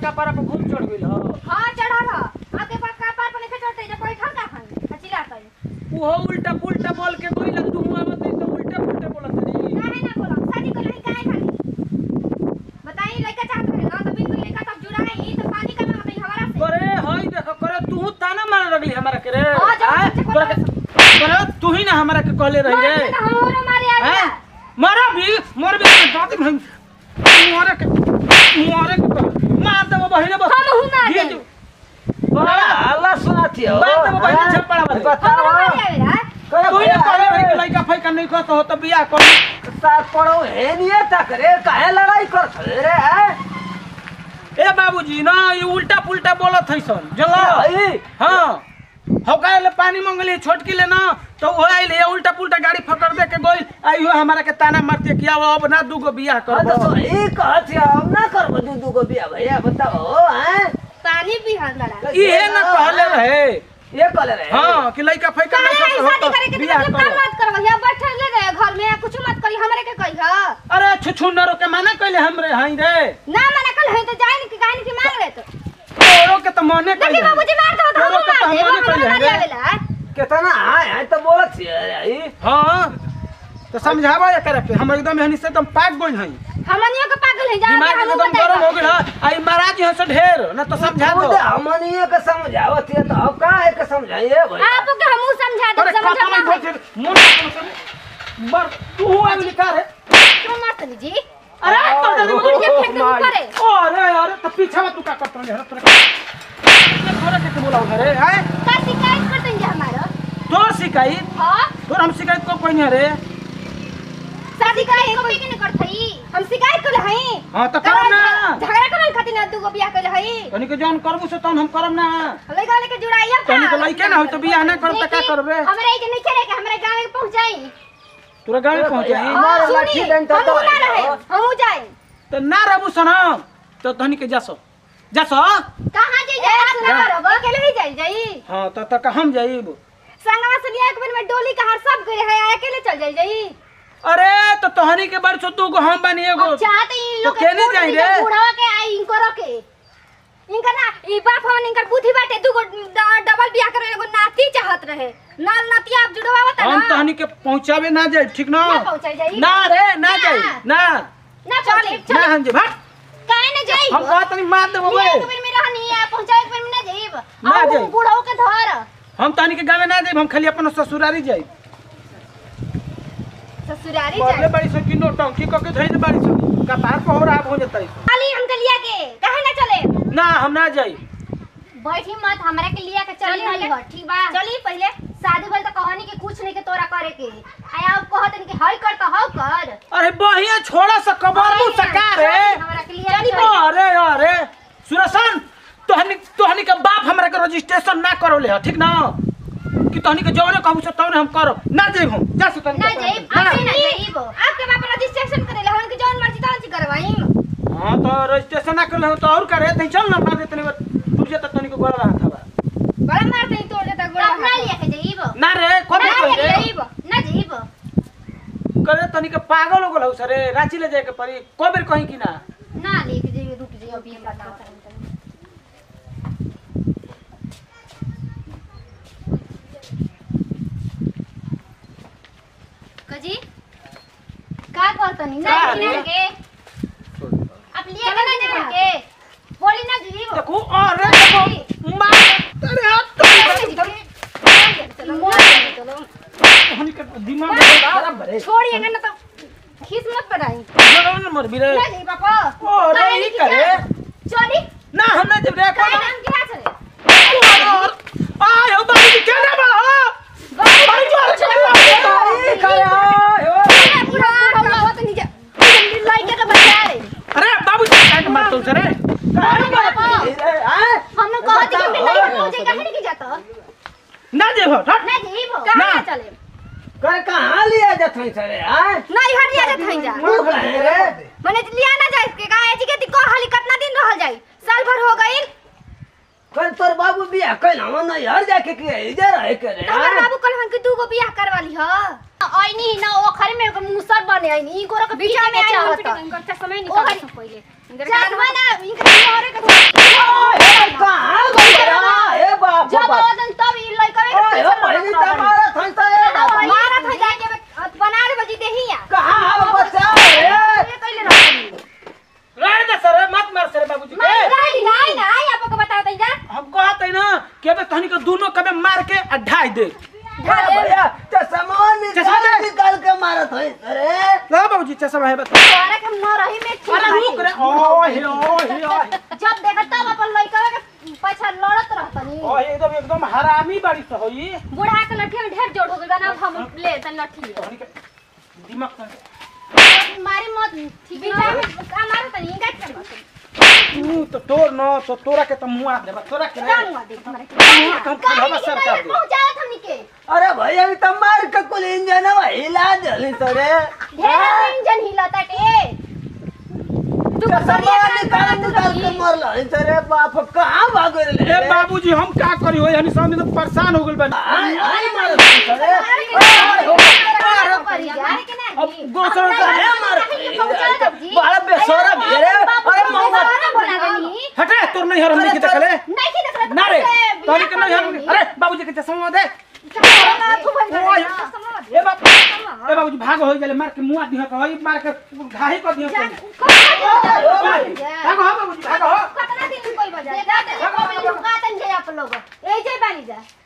कपार पर भूत चढ़ गइल ह। हां चढ़ल ह आके पर कपार पर नहीं चढ़ते जे कोई ठल का खान चिल्लाता है वो उल्टा पुल्टा बोल के गइल तू आवत तो उल्टा पुल्टा बोलत रे काहे ना बोलो शादी को नहीं काहे खाली बताई लड़का चाहत रहे ना तो बिल्कुल लड़का तब जुड़ाई तो पानी का ना बताई हमारा से करे हई देखो करे तू ताना मार लगली हमरा के रे हां करे तू ही ना हमरा के कहले रही रे हमरो मारे आ हैं मारा भी मोर भी दादी भाई मोरे के मार दे बहिने बस हम हूं मार दे बड़ा हल्ला सुनाती हो मार दे बहिने झपड़ा वाले हमरो मारे आवेला तू ही कहले रही कि लइका फइका नहीं कहत हो त बियाह कर साथ पड़ो है नहीं तक रे काहे लड़ाई कर रे है ए बाबूजी ना ये उल्टा पुल्टा बोलत है सन जला भाई हां हो गए पानी मांगली छोटकी ले ना तो वो आइले उल्टा पुल्टा गाड़ी पकड़ दे के गई आइयो हमरा के ताना मारते किया अब ना दूगो बियाह कर तो सही कहत है हम ना करब दू को बियाह भैया बताओ हैं पानी भी हंगड़ा इहे ना कहले रहे ये कहले रहे हां कि लइका फइका नहीं शादी करत हो करे तो के बियाह मतलब कर काम मत करब या बैठल ले गए घर में कुछ मत करी हमरे के कही ह अरे छुछुनरो के माना कहले हमरे हई रे ना मना कल है तो जाइन की गाइन की मांग ले तो तोरो के तो मने देखी कहले बाबूजी मार दो तोरो के तो हम मने मार कहले दे रे आवेला कितना है तो बोलत है हां तो समझावा या करे हम एकदम हनी से एकदम पाक गइल हई हमनियो के पागल है जा दिमाग एकदम गरम हो गेल आई महाराज यहाँ से ढेर ना तो समझा दो हमनिए के समझावत है तो अब का है के समझाइए भाई आप के हमहू समझा दे अरे समझा खाता ना नहीं बोल बर तू हुआ लिखा है क्यों मारत जी अरे तो जल्दी मुझे फेंक दे करे अरे तू पीछे में तू का करत रहे तोरा के बोला रे हैं का शिकायत करते हैं हमारा तोर शिकायत हां तोर हम शिकायत को कोई नहीं रे शादी करे कोई के नहीं करथई हम शिकायत कर हई हां तो करम ना झगड़ा करन खातिर ना दूगो बियाह कर हई तनी के जान करबू से तन हम करम ना लइका लेके जुड़ाइया तनी के लइके ना हो तो बियाह ना करब त का करबे हमरे के नहीं चले के हमरे गांव में पहुंच जाई तोरा गांव में पहुंच जाई हमारा लाठी डंडा तो हम ना रहे हम जाई तो ना रहबू सनम तो तनी के जासो कहां जाई आप ना रहो अकेले ही जाई हां तो तक हम जाईब संगवा से लिया एक बेर में डोली का हर सब गए है अकेले चल जाई अरे तो तोहनी के बड़ छतू को हम बनी एगो चाहते इन तो लोग केने जाई रे बुढ़ावा के आई इनको रखे इनका ना ई बाप हमन इनकर बुद्धि बाटे दुगो डबल बियाह करे एगो नाती चाहत रहे नाल नाती आप जुड़वावत ना हम तोहनी के पहुंचावे ना जाई ठीक ना ना पहुंचाई जाई ना रे ना जाई ना ना चले ना हम जे भाग काहे ना जाई हम कहत नहीं मार देबो बे एक बेर में रहनी है पहुंचाए एक बेर में ना जाईब ना जाई। बुढ़ाओ के धर हम तोहनी के गावे ना जाई हम खाली अपन ससुरारी जाई ससुरारी बोले जाई बड़ी सकी नो टंकी क के धई दे बड़ी सकी कपार पर हो रहा हो जतई खाली हमके लिया के काहे ना चले ना हम ना जाई बैठी मत हमरा के लिया के चली नहीं हो ठीक बा चली पहले शादी भइल त कहानी के कुछ नहीं के तोरा करे के आया आप कहत नहीं कि हई कर त हौ कर अरे बहिया छोड़ा सा कबर मु सका रे हमरा के लिया अरे अरे सुरसन तोहनी के बाप हमरा के रजिस्ट्रेशन ना करौले ह ठीक ना कि तोहनी के जौने कहू से तौने हम करब ना जाइब हम जा से तनी ना जाइब आपसे ना जाइब आपके बाप रजिस्ट्रेशन करेले हमन के जौन मर्जी तौन सी करवाई हां तो रजिस्ट्रेशन ना करले तो और करे तई चल ना मार दे तनी तुझे त तनी को गोड़ा हाथ बा बड़ा मार दे तोड़ देता गोड़ा ना लिया के जाइब ना रे कबे ना कह रे जाइब ना जाइब करे तनी के पागल हो गेलौ सरे रांची ले जाए के पड़ी कबे कहीं कि ना ना लेके जाइब रुक जाइब अभी हम बात करते कजी का करतनी ना लिया के आप लिया के ना जाइब के बोली ना जाइब देखो अरे देखो मार अरे हाथ तोहनी के दिमाग खराब भरे छोड़िए ना तो खीस मत बढ़ाई जरूर न मर बिरे ना जाइब पापा ओ रे ई करे चली ना हम ना जब रे का को नाम क्या चले आय हो बाबू जी क्या ना बड़ा बड़ी जोर से ई करे बुढ़ा बुढ़ा होत नहीं जा लाइक के बचाए अरे बाबू जी क्या मार तो सरे हमने कहा था कि लाइक पहुंचे कहां नहीं जाता ना जे हो ना जाइब कहां चले कर कहां लिया जात है सरे हैं नहीं हट जा थई जा मुंह रे मने लिया ना जाए के का एजी के को हाली कितना दिन रहल जाई साल भर हो गइल कल तोर बाबू बियाह कइल हम ना यार जाके के इधर है करे हमर बाबू कल हम के दूगो बियाह करवाली ह आइनी ना ओखरे में मुसर बने आइनी ई गोरा के बीच में चाहत समय निकाल पहले चाहत ना इनके मोरे के तहनी के दोनों कबे मार के आ ढाई दे भैया चश्मा निकाल के मारत है अरे ला बाबूजी चश्मा है बता तोरा के मरही में ठीक अरे रुक रे ओहे जब देखा तब अपन लइका के पछा लड़त रहतनी ओहे एकदम हरामी बाड़ी से होई बूढ़ा के लठी में ढेर जोड़ हो गइल बा ना हम ले त लठी तहनी के दिमाग से मारी मत ठीक है का मारे तनी गाट कर तू तो तोर न तो तोरा के त मुआ देबा तोरा के कानुआ दे हमरा हम खलवा सर कर दे पहुंचाओ हमनी के अरे भैया अभी तो मार के कुल इंजन हिला जली तोरे ढेर इंजन हिलता के तू चश्मा निकाल के मर ला तोरे बाप कहां भाग रे ए बाबूजी हम का करी होई हनी सामने तो परेशान हो गेल बा आई मार तोरे अब गोसर का है मार बड़ा बेसोरा भेरे अरे मौका हटे तोर नहीं हर हमनी के देखले नहीं की देख ना रे तोरी के नहीं हर अरे बाबूजी के चश्मा दे ए बाबूजी भाग हो गेले मार के मुआ दिह के होई मार के घाही कर दिह के भाग हो बाबूजी भाग हो कितना दिन कोई बजा दे दे को मिल का तन जे आप लोग ए जे बानी जा